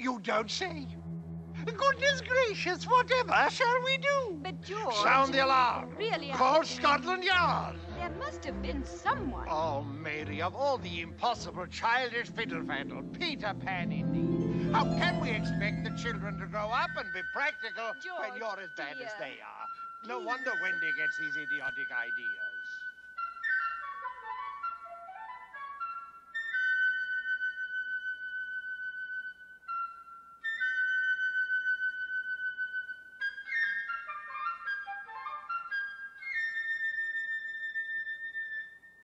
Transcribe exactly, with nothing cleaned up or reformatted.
You don't say. Goodness gracious, whatever shall we do? But, George... Sound the alarm. Really, I... Call Scotland Yard. There must have been someone. Oh, Mary, of all the impossible childish fiddle-faddle, Peter Pan indeed. How can we expect the children to grow up and be practical George, when you're as bad dear. as they are? No wonder Wendy gets these idiotic ideas.